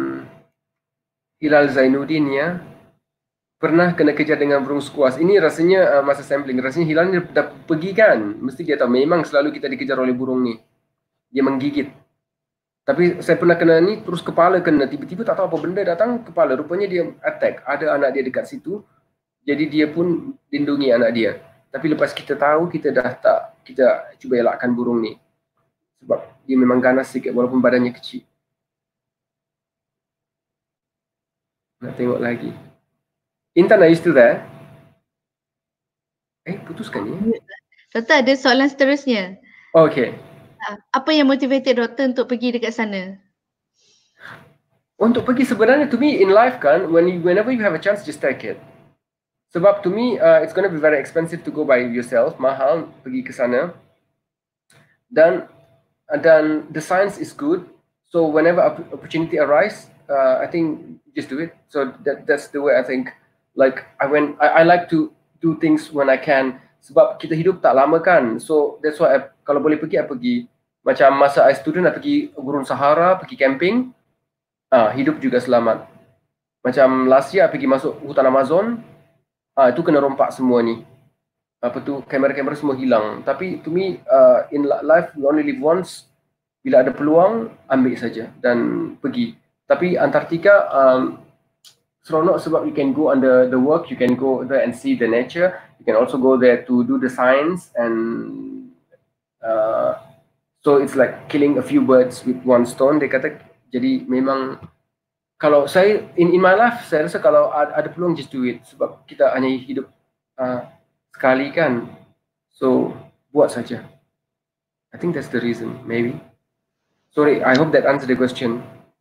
Hilal Zainuddin ya. Pernah kena kejar dengan burung skuas. Ini rasanya uh, masa sampling. Rasanya Hilal ni dah pergi kan. Mesti dia tahu memang selalu kita dikejar oleh burung ni. Dia menggigit. Tapi saya pernah kena ni terus kepala kena. Tiba-tiba tak tahu apa benda datang kepala. Rupanya dia attack. Ada anak dia dekat situ. Jadi dia pun lindungi anak dia. Tapi lepas kita tahu kita dah tak, kita cuba elakkan burung ni. Sebab dia memang ganas sikit walaupun badannya kecil. Nak tengok lagi. Intan, are you still there? Eh, putuskan ni. Doktor, ada soalan seterusnya. Oh, okay. Apa yang motivated doktor untuk pergi dekat sana? Untuk pergi sebenarnya to me in life kan, when you, whenever you have a chance, just take it. Sebab to me, uh, it's going to be very expensive to go by yourself. Mahal pergi ke sana. Dan dan the science is good. So whenever opportunity arise, uh, I think just do it. So that that's the way I think. Like I went, I, I like to do things when I can. Sebab kita hidup tak lama kan. So that's why I, kalau boleh pergi, I pergi. Macam masa I student, I pergi Gurun Sahara, pergi camping. Ah, hidup juga selamat. Macam last year, I pergi masuk hutan Amazon. Ah, itu kena rompak semua ni. Apa tu, kamera-kamera semua hilang. Tapi to me, uh, in life, you only live once. Bila ada peluang, ambil saja dan pergi. Tapi Antartika, um, seronok sebab you can go under the work, you can go there and see the nature. You can also go there to do the science and uh, so it's like killing a few birds with one stone. Dia kata, jadi memang kalau saya, in, in my life, saya rasa kalau ada, ada peluang, just do it. Sebab kita hanya hidup uh, sekali kan, so buat saja. I think that's the reason, maybe. Sorry, I hope that answered the question.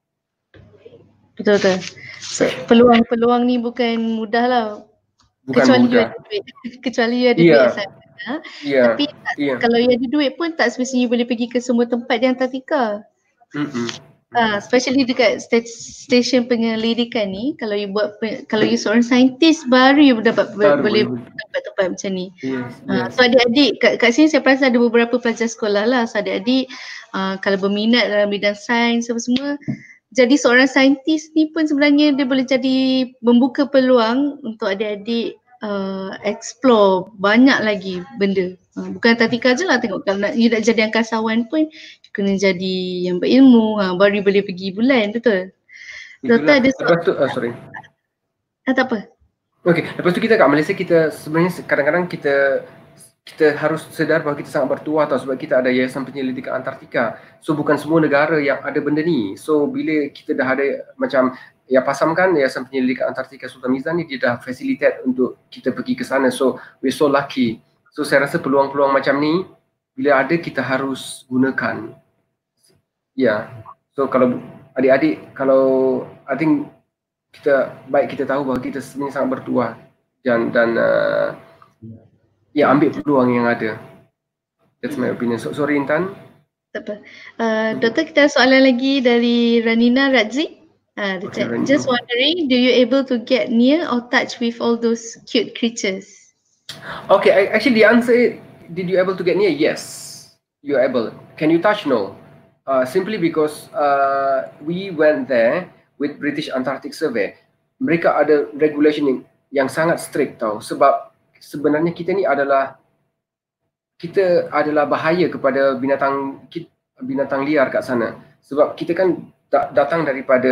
Betul betul. So, peluang-peluang ni bukan mudah lah. Bukan kecuali mudah. You ada duit. Kecuali you ada yeah. duit sana. Yeah. Tapi yeah. kalau you ada duit pun tak semestinya you boleh pergi ke semua tempat di Antartika. Mm -mm. Ah, especially dekat stesen penyelidikan ni, kalau you buat, kalau you seorang saintis baru you dapat Baru boleh boleh. tempat-tempat macam ni. Yes, Ah, yes. so adik-adik kat, kat sini saya perasan ada beberapa pelajar sekolah lah. So adik-adik uh, kalau berminat dalam bidang sains apa semua, jadi seorang saintis ni pun sebenarnya dia boleh jadi membuka peluang untuk adik-adik uh, explore banyak lagi benda. Uh, bukan Antartika je lah, tengok kalau nak, you nak jadi angkasawan pun kena jadi yang berilmu, ha, baru boleh pergi bulan, betul? Doktor ada lepas tu, oh, sorry. Ah, tak apa. Okay, lepas tu kita kat Malaysia, kita sebenarnya kadang-kadang kita kita harus sedar bahawa kita sangat bertuah tau, sebab kita ada Yayasan Penyelidikan Antartika. So bukan semua negara yang ada benda ni. So bila kita dah ada macam ya PASAM kan, Yayasan Penyelidikan Antartika Sultan Mizan ni, dia dah facilitate untuk kita pergi ke sana. So we're so lucky. So saya rasa peluang-peluang macam ni bila ada kita harus gunakan. Ya, yeah. So kalau adik-adik, kalau I think kita baik kita tahu bahawa kita sebenarnya sangat bertuah dan dan uh, ya ambil peluang yang ada. That's my opinion. So, sorry Intan. Tak apa. Uh, Doktor, kita ada soalan lagi dari Ranina Radzi. Uh, okay, just wondering, do you able to get near or touch with all those cute creatures? Okay, I, actually the answer is, did you able to get near? Yes, you're able. Can you touch? No. Uh, simply because uh, we went there with British Antarctic Survey. Mereka ada regulation yang, yang sangat strict tau, sebab sebenarnya kita ni adalah kita adalah bahaya kepada binatang binatang liar kat sana. Sebab kita kan datang daripada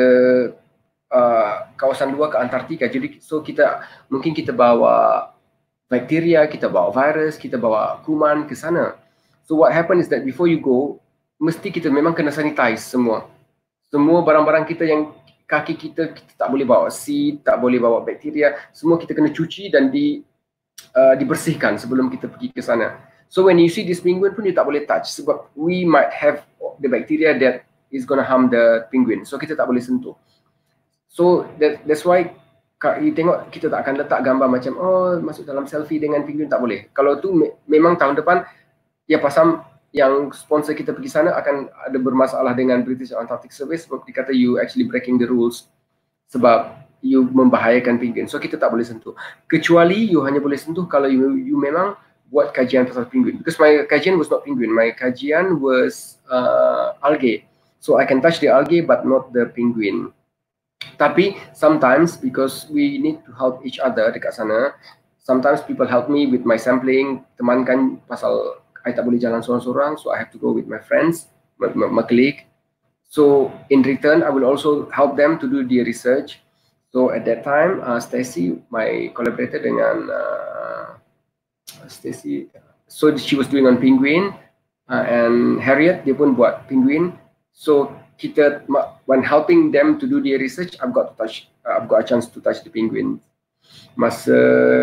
uh, kawasan luar ke Antartika. Jadi so kita mungkin kita bawa bakteria, kita bawa virus, kita bawa kuman ke sana. So what happen is that before you go, mesti kita memang kena sanitize semua. Semua barang-barang kita yang kaki kita, kita tak boleh bawa seed, tak boleh bawa bakteria, semua kita kena cuci dan di uh, dibersihkan sebelum kita pergi ke sana. So when you see this penguin pun, you tak boleh touch sebab we might have the bacteria that is gonna harm the penguin. So kita tak boleh sentuh. So that, that's why you tengok kita tak akan letak gambar macam oh masuk dalam selfie dengan penguin, tak boleh. Kalau tu me- memang tahun depan ya PASAM yang sponsor kita pergi sana akan ada bermasalah dengan British Antarctic Survey sebab dia kata you actually breaking the rules. Sebab you membahayakan penguin. So kita tak boleh sentuh. Kecuali you hanya boleh sentuh kalau you, you memang buat kajian pasal penguin. Because my kajian was not penguin. My kajian was uh, algae. So I can touch the algae but not the penguin. Tapi sometimes because we need to help each other dekat sana, sometimes people help me with my sampling. Teman kan pasal I tak boleh jalan seorang-seorang, so I have to go with my friends, my, my, my colleague. So in return, I will also help them to do the research. So at that time, uh, Stacy, my collaborator dengan uh, Stacy, so she was doing on penguin, uh, and Harriet dia pun buat penguin. So kita, when helping them to do the research, I've got to touch, uh, I've got a chance to touch the penguin. Masa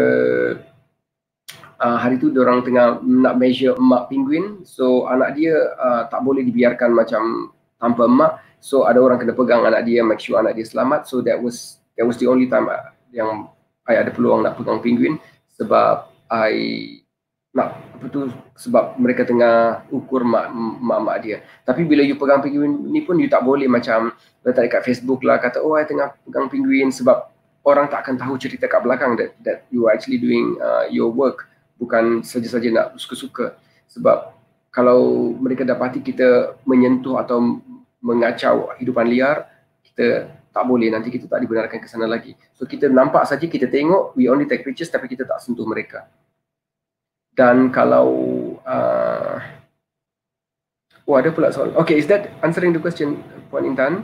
uh, hari tu diorang tengah nak measure emak penguin, so anak dia uh, tak boleh dibiarkan macam tanpa emak, so ada orang kena pegang anak dia, make sure anak dia selamat. So that was that was the only time yang I ada peluang nak pegang penguin, sebab I nak apa tu, sebab mereka tengah ukur mak-mak dia. Tapi bila you pegang penguin ni pun you tak boleh macam letak dekat Facebook lah kata oh I tengah pegang penguin, sebab orang tak akan tahu cerita kat belakang that that you are actually doing uh, your work, bukan saja-saja nak suka-suka. Sebab kalau mereka dapati kita menyentuh atau mengacau hidupan liar, kita tak boleh, nanti kita tak dibenarkan ke sana lagi. So kita nampak saja, kita tengok, we only take pictures, tapi kita tak sentuh mereka. Dan kalau uh, oh ada pula soalan. Okay, is that answering the question, Puan Intan?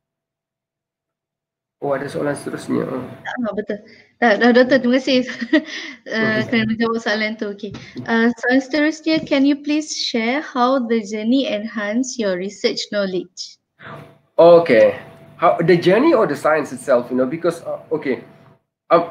Oh ada soalan seterusnya. Ah, betul. Dah, dah Doktor, terima kasih uh, kerana menjawab soalan tu. Okay. Uh, soalan seterusnya, can you please share how the journey enhance your research knowledge? Okay. How the journey or the science itself, you know, because uh, okay. Um,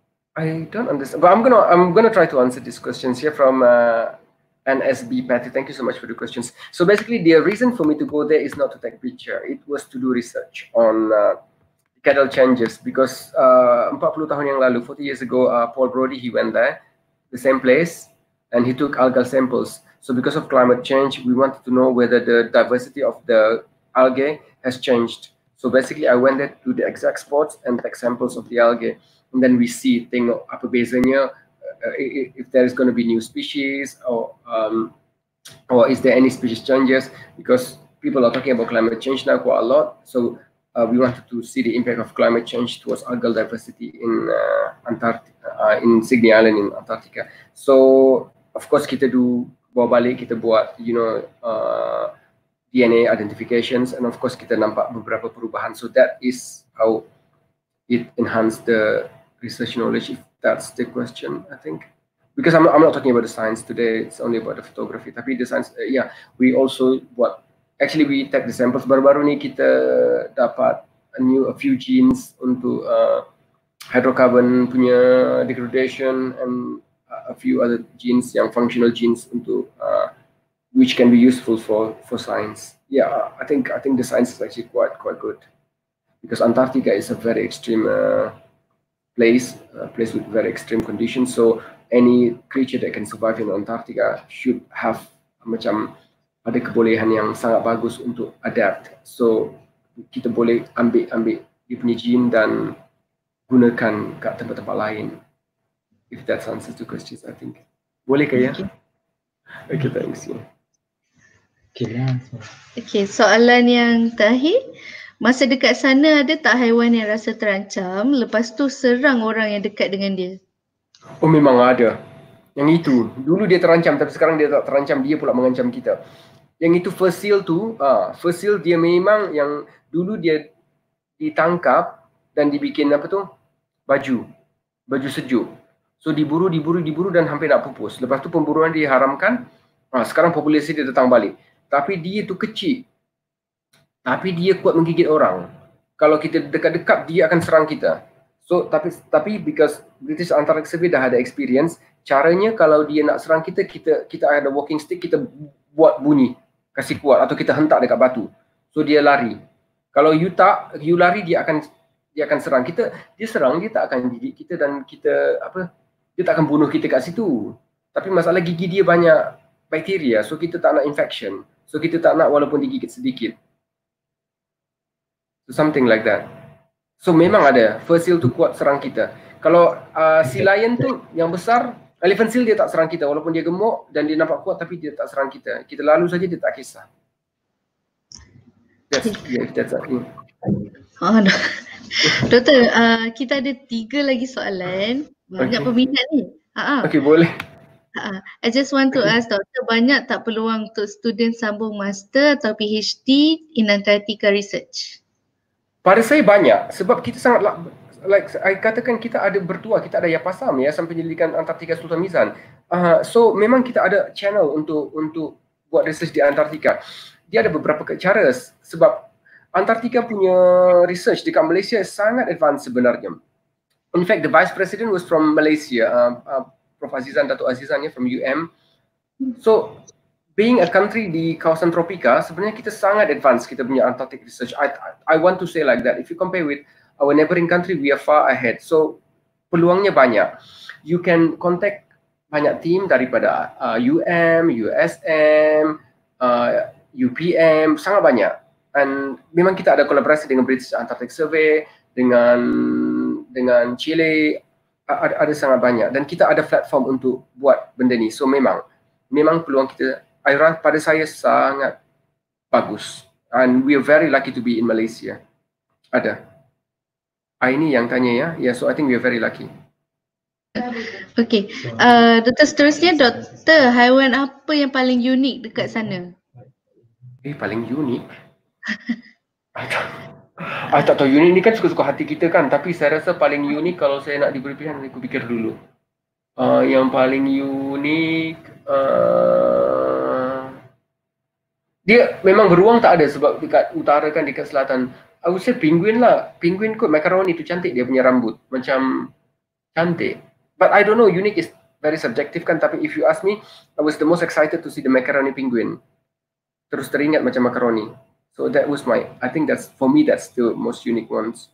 I don't understand, but I'm gonna I'm gonna try to answer these questions here from uh, N S B Patty. Thank you so much for the questions. So basically, the reason for me to go there is not to take picture. It was to do research on uh, decadal changes, because uh, empat puluh tahun yang lalu, forty years ago, uh, Paul Brodie, he went there, the same place, and he took algal samples. So because of climate change, we wanted to know whether the diversity of the algae has changed. So basically, I went there to the exact spots and take samples of the algae. And then we see tengok apa bezanya, uh, if there is going to be new species, or um, or is there any species changes, because people are talking about climate change now quite a lot. So uh, we wanted to see the impact of climate change towards algal diversity in uh, Antarctica, uh, in Sydney Island in Antarctica. So of course kita do bawa balik, kita buat you know uh, D N A identifications, and of course kita nampak beberapa perubahan. So that is how it enhanced the research knowledge, if that's the question, I think. Because I'm, I'm not talking about the science today, it's only about the photography. Tapi the science, uh, yeah, we also, what, actually we take the samples. Baru-baru ni kita dapat a new, a few genes untuk uh, hydrocarbon punya degradation, and uh, a few other genes, yang functional genes untuk, uh, which can be useful for, for science. Yeah, I think, I think the science is actually quite, quite good. Because Antarctica is a very extreme uh, place, a place with very extreme conditions. So any creature that can survive in Antarctica should have macam ada kebolehan yang sangat bagus untuk adapt. So kita boleh ambil ambil dia punya gene dan gunakan kat tempat-tempat lain. If that answers the questions, I think. Boleh ke ya? Okay, thanks. Yeah. Okay, lah. Okay, soalan yang terakhir. Masa dekat sana ada tak haiwan yang rasa terancam, lepas tu serang orang yang dekat dengan dia? Oh memang ada. Yang itu, dulu dia terancam tapi sekarang dia tak terancam, dia pula mengancam kita. Yang itu fosil tu, ah, fosil dia memang yang dulu dia ditangkap dan dibikin apa tu? Baju. Baju sejuk. So diburu, diburu, diburu dan hampir nak pupus. Lepas tu pemburuan diharamkan, ah, sekarang populasi dia datang balik. Tapi dia tu kecil. Tapi dia kuat menggigit orang. Kalau kita dekat-dekat, dia akan serang kita. So, tapi tapi because British Antarctic Survey dah ada experience, caranya kalau dia nak serang kita, kita kita ada walking stick, kita buat bunyi, kasih kuat, atau kita hentak dekat batu. So dia lari. Kalau you tak, you lari, dia akan dia akan serang kita. Dia serang, dia tak akan gigit kita dan kita apa? Dia tak akan bunuh kita kat situ. Tapi masalah gigi dia banyak bakteria, so kita tak nak infection. So kita tak nak walaupun digigit sedikit. Something like that. So memang ada fur seal tu kuat serang kita. Kalau uh, sea lion tu yang besar, elephant seal dia tak serang kita walaupun dia gemuk dan dia nampak kuat tapi dia tak serang kita. Kita lalu saja dia tak kisah. That's, yeah, that's it. Oh, no. Doktor, uh, kita ada tiga lagi soalan. Banyak okay. peminat ni. Ha-ha. Okay, boleh. Ha-ha. I just want to ask doktor, banyak tak peluang untuk student sambung master atau PhD in Antarctica research? Pada saya banyak sebab kita sangat like I katakan kita ada bertua, kita ada Yapasam, Yayasan Penyelidikan Antartika Sultan Mizan. Uh, so memang kita ada channel untuk untuk buat research di Antartika. Dia ada beberapa cara sebab Antartika punya research dekat Malaysia sangat advance sebenarnya. In fact, the Vice President was from Malaysia, uh, uh, Profesor Azizan, Dato' Azizan ya, from U M. So, being a country di kawasan tropika, sebenarnya kita sangat advance kita punya Antarctic research. I, I want to say like that. If you compare with our neighboring country, we are far ahead. So, peluangnya banyak. You can contact banyak team daripada uh, U M, U S M, uh, U P M, sangat banyak. Dan memang kita ada kolaborasi dengan British Antarctic Survey, dengan dengan Chile, ada, ada sangat banyak. Dan kita ada platform untuk buat benda ni. So memang, memang peluang kita, pada saya sangat bagus. And we are very lucky to be in Malaysia. Ada. Ah, ini yang tanya ya. Yeah, so I think we are very lucky. Okay. Uh, doktor seterusnya, doktor, haiwan apa yang paling unik dekat sana? Eh, paling unik? I tak, I tak tahu, unik ni kan suka-suka hati kita kan. Tapi saya rasa paling unik kalau saya nak diberi pilihan, aku fikir dulu. Uh, yang paling unik, uh, dia memang beruang tak ada sebab dekat utara kan, dekat selatan. I would say penguin lah. Penguin kot, macaroni tu cantik dia punya rambut. Macam cantik. But I don't know, unique is very subjective kan. Tapi if you ask me, I was the most excited to see the macaroni penguin. Terus teringat macam macaroni. So that was my, I think that's, for me that's the most unique ones.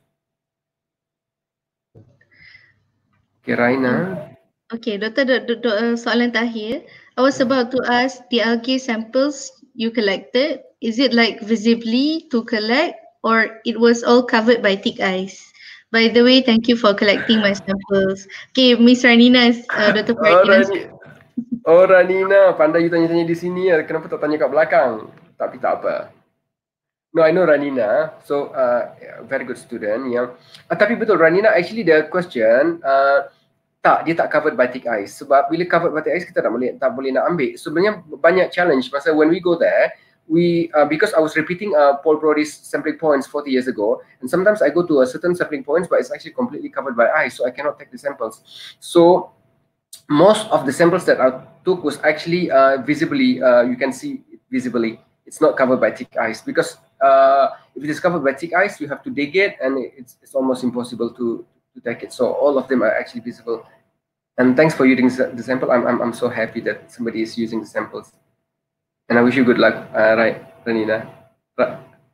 Okay, Raina. Okay, doktor, do, do, do, uh, soalan terakhir. I was about to ask, the algae samples you collected, is it like visibly to collect or it was all covered by thick ice? By the way, thank you for collecting my samples. Okay, Miss Ranina, uh, Doctor Faridina. Oh, Ranina, pandai you tanya-tanya di sini ya. Kenapa tak tanya kat belakang? Tapi tak apa. No, I know Ranina. So, uh, very good student. Yeah. Uh, tapi betul, Ranina, actually the question, uh, tak, dia tak covered by thick ice. Sebab bila covered by thick ice, kita tak boleh, tak boleh nak ambil. Sebenarnya banyak challenge. Masa when we go there, we, uh, because I was repeating uh, Paul Brody's sampling points forty years ago, and sometimes I go to a certain sampling points, but it's actually completely covered by ice, so I cannot take the samples. So, most of the samples that I took was actually uh, visibly, uh, you can see it visibly. It's not covered by thick ice because uh, if it is covered by thick ice, you have to dig it and it's, it's almost impossible to, to take it. So all of them are actually visible. And thanks for using the sample. I'm, I'm, I'm so happy that somebody is using the samples. And I wish you good luck, uh, right, Ranina? Right.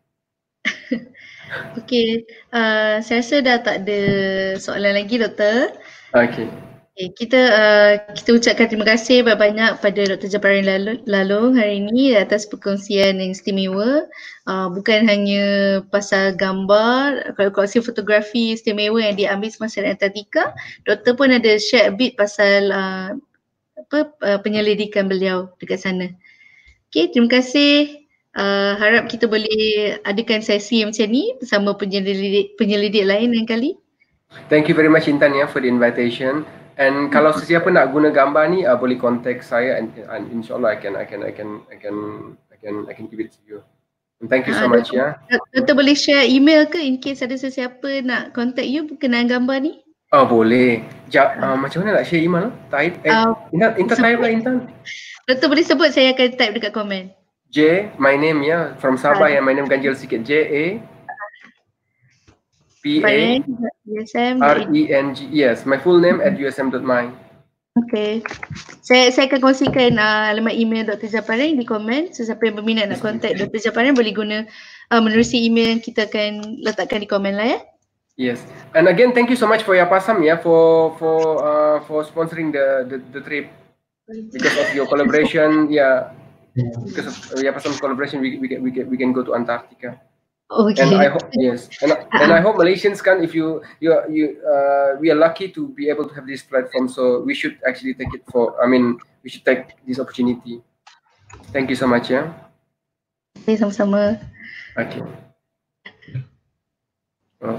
Okay, uh, saya rasa dah tak ada soalan lagi, doktor. Okay. Okay, kita uh, kita ucapkan terima kasih banyak-banyak pada Doktor Japarin Lalung hari ini atas perkongsian yang istimewa. Uh, bukan hanya pasal gambar, kalau kongsi fotografi istimewa yang diambil semasa di Antartika, doktor pun ada share a bit pasal uh, apa uh, penyelidikan beliau dekat sana. Okay, terima kasih. Uh, harap kita boleh adakan sesi macam ni bersama penyelidik penyelidik lain lain kali. Thank you very much Intan ya for the invitation. And kalau sesiapa nak guna gambar ni uh, boleh contact saya and, and insyaallah I can I can I can I can I can I can give it to you. And thank you so uh, much doktor, ya. Doktor boleh share email ke in case ada sesiapa nak contact you berkenaan gambar ni? Oh boleh. Ja, uh, macam mana nak share email? Type eh, uh, Intan Intan type lah Intan. Doktor boleh sebut, saya akan type dekat komen. J, my name ya, from Sabah ya, my name ganjil sikit. J A P A R E N G. Yes, my full name at U S M dot my. Okay. Saya saya akan kongsikan uh, alamat email Doktor Japarin di komen. Sesiapa yang berminat nak contact Doktor Japarin boleh guna uh, menerusi email yang kita akan letakkan di komen lah ya. Yes. And again thank you so much for Yapasam ya for for uh, for sponsoring the, the the trip. Because of your collaboration, yeah. Because of Yapasam collaboration we we can we can we can go to Antarctica. Okay. And I hope yes, and and I hope Malaysians can, if you you you uh, we are lucky to be able to have this platform, so we should actually take it for. I mean, we should take this opportunity. Thank you so much, yeah. Okay, sama-sama. Okay.